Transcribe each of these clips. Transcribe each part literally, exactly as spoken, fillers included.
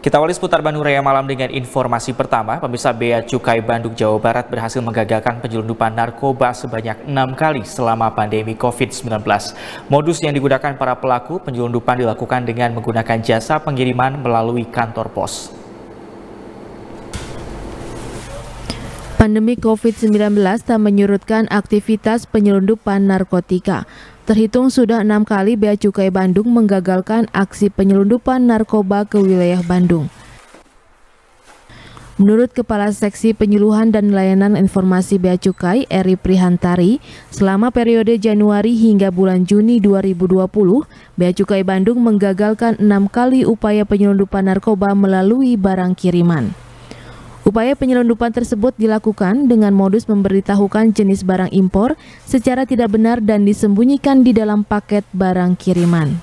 Kita awali seputar Bandung Raya malam dengan informasi pertama. Pemirsa, Bea Cukai Bandung, Jawa Barat berhasil menggagalkan penyelundupan narkoba sebanyak enam kali selama pandemi COVID sembilan belas. Modus yang digunakan para pelaku penyelundupan dilakukan dengan menggunakan jasa pengiriman melalui kantor pos. Pandemi COVID sembilan belas tak menyurutkan aktivitas penyelundupan narkotika. Terhitung sudah enam kali Bea Cukai Bandung menggagalkan aksi penyelundupan narkoba ke wilayah Bandung. Menurut Kepala Seksi Penyuluhan dan Layanan Informasi Bea Cukai, Eri Prihantari, selama periode Januari hingga bulan Juni dua ribu dua puluh, Bea Cukai Bandung menggagalkan enam kali upaya penyelundupan narkoba melalui barang kiriman. Upaya penyelundupan tersebut dilakukan dengan modus memberitahukan jenis barang impor secara tidak benar dan disembunyikan di dalam paket barang kiriman.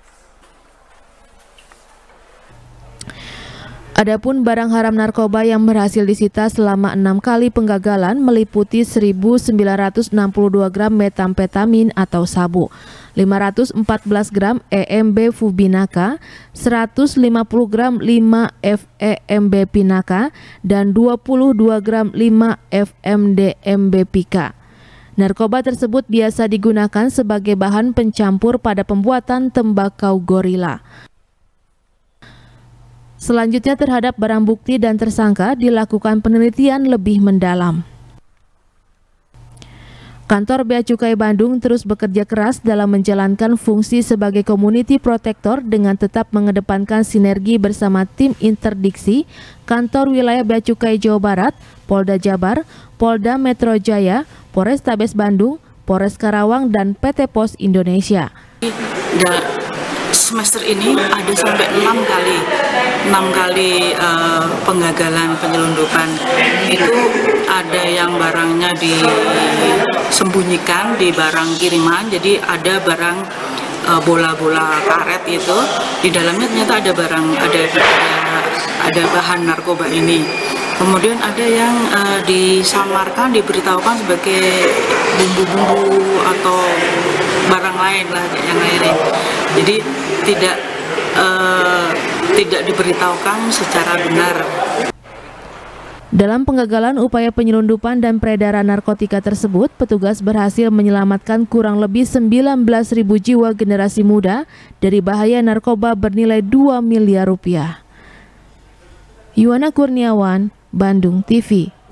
Adapun barang haram narkoba yang berhasil disita selama enam kali penggagalan meliputi seribu sembilan ratus enam puluh dua gram metamfetamin atau sabu, lima ratus empat belas gram E M B Fubinaka, seratus lima puluh gram lima F E M B Pinaka, dan dua puluh dua gram lima F M D M B Pika. Narkoba tersebut biasa digunakan sebagai bahan pencampur pada pembuatan tembakau gorila. Selanjutnya terhadap barang bukti dan tersangka dilakukan penelitian lebih mendalam. Kantor Bea Cukai Bandung terus bekerja keras dalam menjalankan fungsi sebagai community protector dengan tetap mengedepankan sinergi bersama tim interdiksi, Kantor Wilayah Bea Cukai Jawa Barat, Polda Jabar, Polda Metro Jaya, Polrestabes Bandung, Polres Karawang, dan P T Pos Indonesia. Da semester ini ada sampai enam kali enam kali uh, penggagalan penyelundupan. Itu ada yang barangnya disembunyikan di barang kiriman, jadi ada barang bola-bola uh, karet itu di dalamnya ternyata ada barang ada ada, ada bahan narkoba ini. Kemudian ada yang uh, disamarkan, diberitahukan sebagai bumbu-bumbu atau barang lain lah, yang lain-lain. Jadi tidak uh, tidak diberitahukan secara benar. Dalam penggagalan upaya penyelundupan dan peredaran narkotika tersebut, petugas berhasil menyelamatkan kurang lebih sembilan belas ribu jiwa generasi muda dari bahaya narkoba bernilai dua miliar rupiah. Yuwana Kurniawan, Bandung T V.